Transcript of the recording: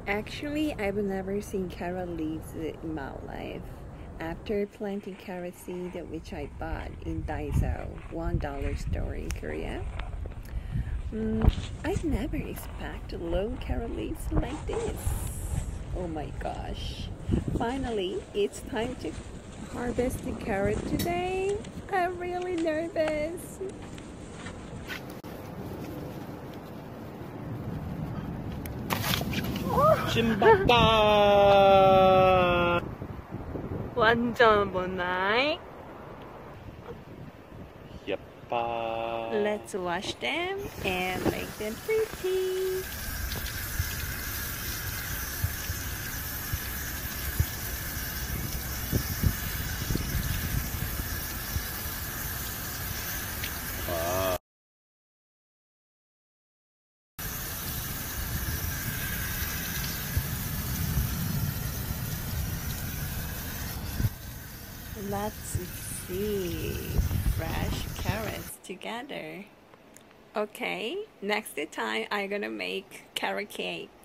Actually, I've never seen carrot leaves in my life. After planting carrot seed, which I bought in Daiso, $1 store in Korea, I never expected long carrot leaves like this. Oh my gosh. Finally, it's time to harvest the carrot today. I'm really nervous. 신박다. 완전 모나이. 예뻐. Let's wash them and make them pretty. Let's see fresh carrots together. Okay, next time I'm gonna make carrot cake.